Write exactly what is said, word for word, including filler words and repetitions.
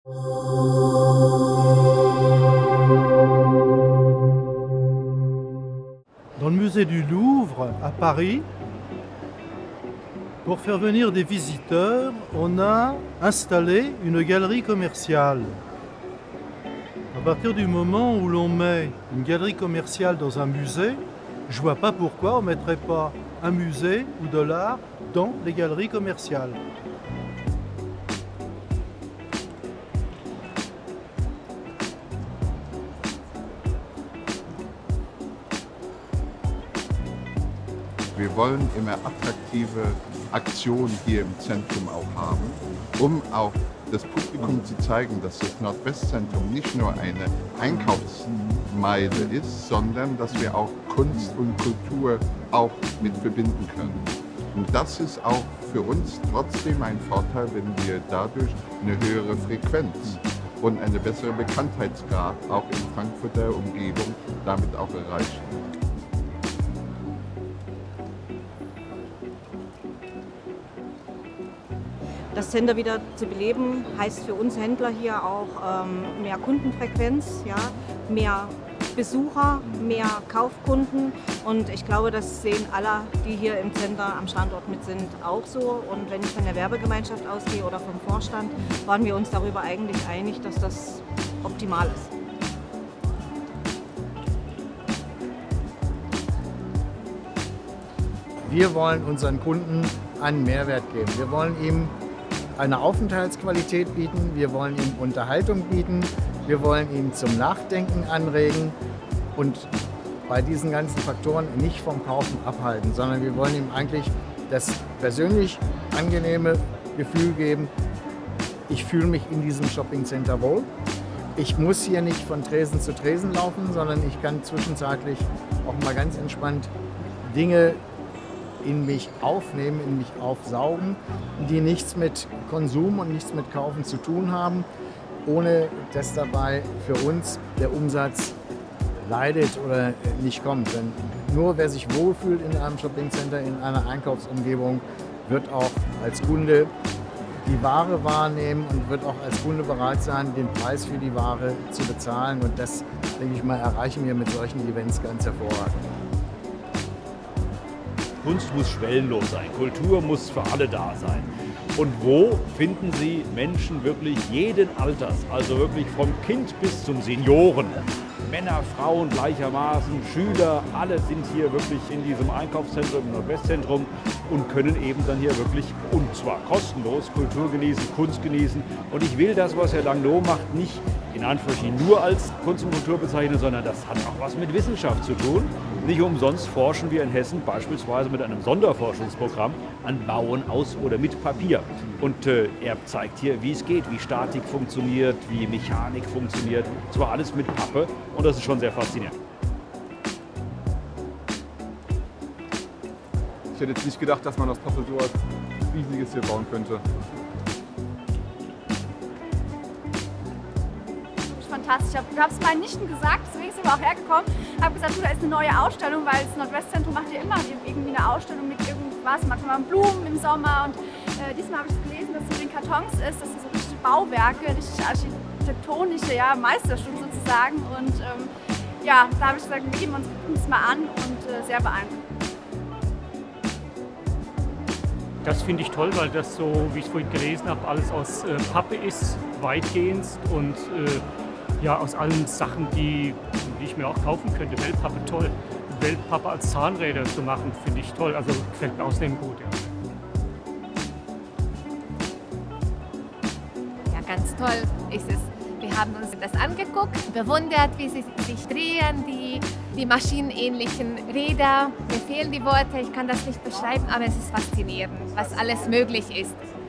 Dans le musée du Louvre, à Paris, pour faire venir des visiteurs, on a installé une galerie commerciale. À partir du moment où l'on met une galerie commerciale dans un musée, je ne vois pas pourquoi on ne mettrait pas un musée ou de l'art dans les galeries commerciales. Wir wollen immer attraktive Aktionen hier im Zentrum auch haben, um auch das Publikum zu zeigen, dass das Nordwestzentrum nicht nur eine Einkaufsmeile ist, sondern dass wir auch Kunst und Kultur auch mit verbinden können. Und das ist auch für uns trotzdem ein Vorteil, wenn wir dadurch eine höhere Frequenz und eine bessere Bekanntheitsgrad auch in Frankfurter Umgebung damit auch erreichen. Das Center wieder zu beleben, heißt für uns Händler hier auch ähm, mehr Kundenfrequenz, ja, mehr Besucher, mehr Kaufkunden. Und ich glaube, das sehen alle, die hier im Center am Standort mit sind, auch so. Und wenn ich von der Werbegemeinschaft ausgehe oder vom Vorstand, waren wir uns darüber eigentlich einig, dass das optimal ist. Wir wollen unseren Kunden einen Mehrwert geben. Wir wollen ihm eine Aufenthaltsqualität bieten, wir wollen ihm Unterhaltung bieten, wir wollen ihn zum Nachdenken anregen und bei diesen ganzen Faktoren nicht vom Kaufen abhalten, sondern wir wollen ihm eigentlich das persönlich angenehme Gefühl geben, ich fühle mich in diesem Shoppingcenter wohl. Ich muss hier nicht von Tresen zu Tresen laufen, sondern ich kann zwischenzeitlich auch mal ganz entspannt Dinge in mich aufnehmen, in mich aufsaugen, die nichts mit Konsum und nichts mit Kaufen zu tun haben, ohne dass dabei für uns der Umsatz leidet oder nicht kommt. Denn nur wer sich wohlfühlt in einem Shoppingcenter, in einer Einkaufsumgebung, wird auch als Kunde die Ware wahrnehmen und wird auch als Kunde bereit sein, den Preis für die Ware zu bezahlen. Und das, denke ich mal, erreichen wir mit solchen Events ganz hervorragend. Kunst muss schwellenlos sein, Kultur muss für alle da sein. Und wo finden Sie Menschen wirklich jeden Alters, also wirklich vom Kind bis zum Senioren? Männer, Frauen gleichermaßen, Schüler, alle sind hier wirklich in diesem Einkaufszentrum, im Nordwestzentrum und können eben dann hier wirklich, und zwar kostenlos, Kultur genießen, Kunst genießen. Und ich will das, was Herr Langloh macht, nicht in Anführungsstrichen nur als Kunst und Kultur bezeichnen, sondern das hat auch was mit Wissenschaft zu tun. Nicht umsonst forschen wir in Hessen beispielsweise mit einem Sonderforschungsprogramm an Bauen aus oder mit Papier. Und äh, er zeigt hier, wie es geht, wie Statik funktioniert, wie Mechanik funktioniert. Zwar alles mit Pappe und das ist schon sehr faszinierend. Ich hätte jetzt nicht gedacht, dass man aus Pappe so etwas Riesiges hier bauen könnte. Fantastisch. Ich habe es meinen Nichten gesagt, deswegen sind wir auch hergekommen. Ich habe gesagt, du, da ist eine neue Ausstellung, weil das Nordwestzentrum macht ja immer irgendwie eine Ausstellung mit irgendwas. Manchmal Blumen im Sommer und äh, diesmal habe ich gelesen, dass es so in den Kartons ist. Das sind so richtige Bauwerke, richtig architektonische ja, Meisterstück sozusagen. Und ähm, ja, da habe ich gesagt, wir geben uns das mal an und äh, sehr beeindruckend. Das finde ich toll, weil das so, wie ich vorhin gelesen habe, alles aus äh, Pappe ist, weitgehend und äh, ja, aus allen Sachen, die, die ich mir auch kaufen könnte. Wellpappe toll. Wellpappe als Zahnräder zu machen, finde ich toll. Also gefällt mir außerdem gut. Ja. Ja, ganz toll ist es. Wir haben uns das angeguckt, bewundert, wie sie sich drehen, die, die maschinenähnlichen Räder. Mir fehlen die Worte, ich kann das nicht beschreiben, aber es ist faszinierend, was alles möglich ist.